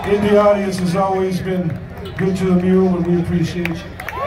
in the audience has always been good to the mule, and we appreciate you.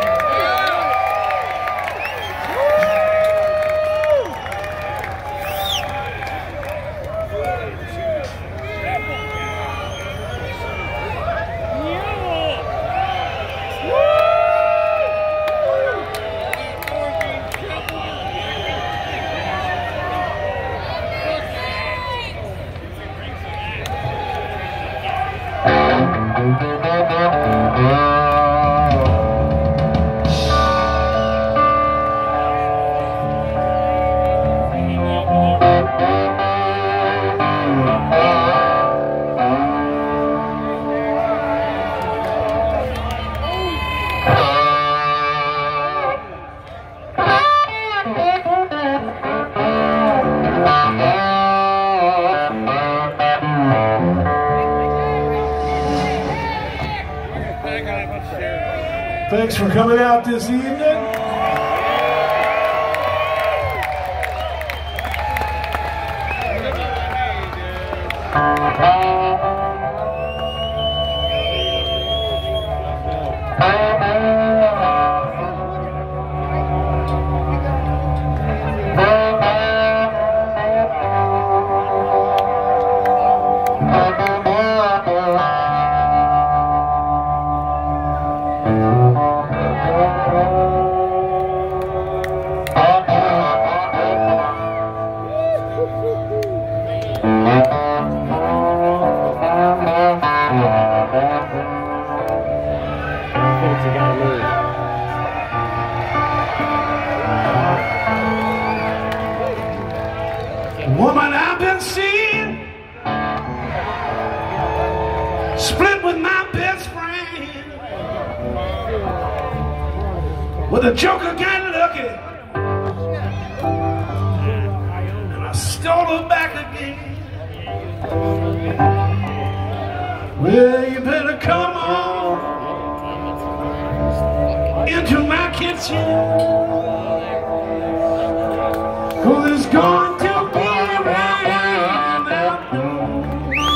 Thanks for coming out this evening. Woman I've been seeing, split with my best friend, with a joker got lucky, and I stole her back again. Well, you better come on into my kitchen, 'cause it's going to be rain afternoon.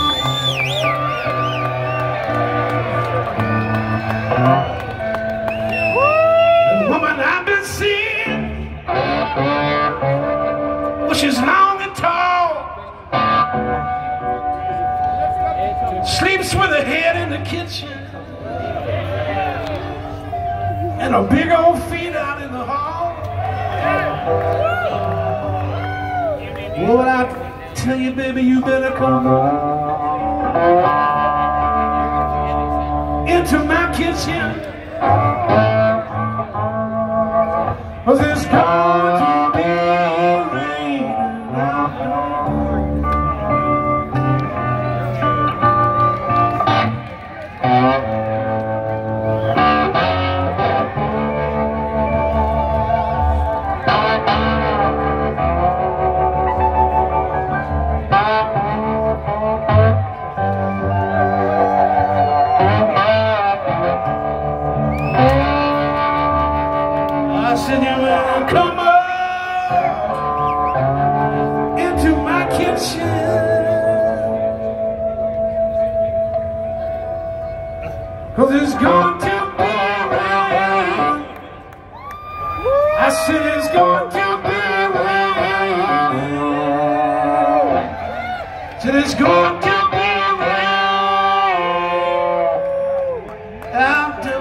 The woman I've been seeing, well, she's long and tall, sleeps with her head in the kitchen, and her big old feet out in the hall. Well, I tell you, baby, you better come into my kitchen, 'cause it's going to be raining out there. Come on into my kitchen, 'cause it's going to be rain. I said it's going to be rain. Said it's going to be rain out there.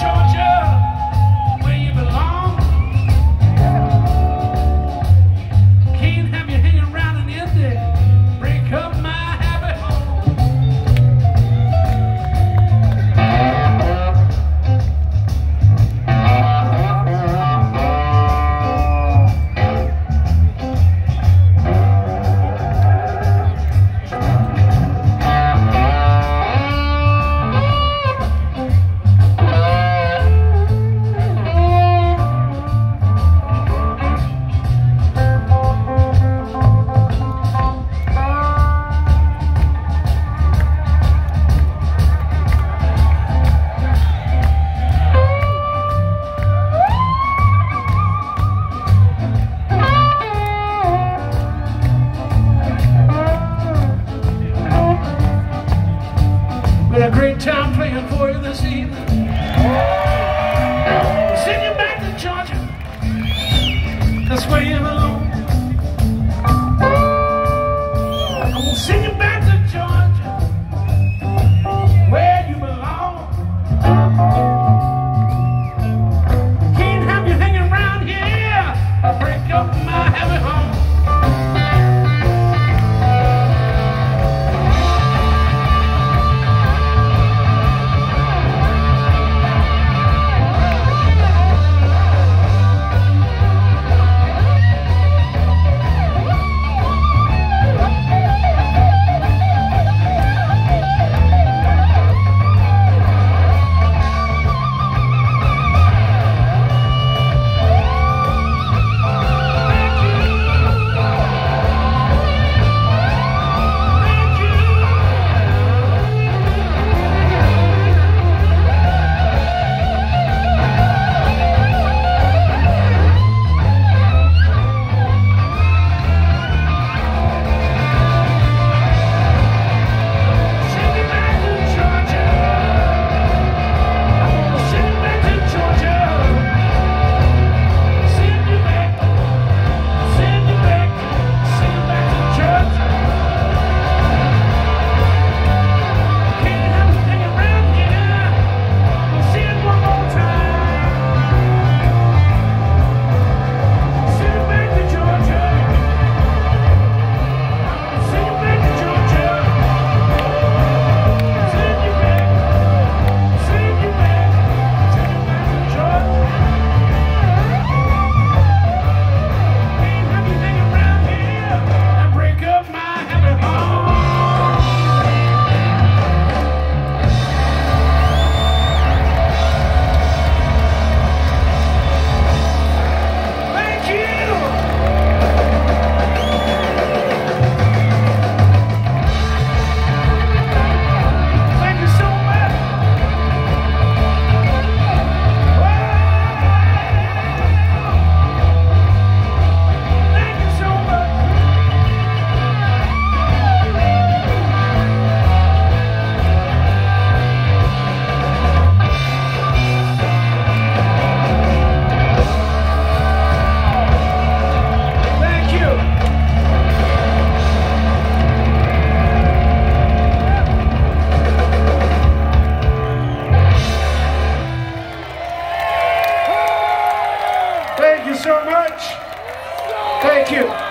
Thank you so much. Thank you.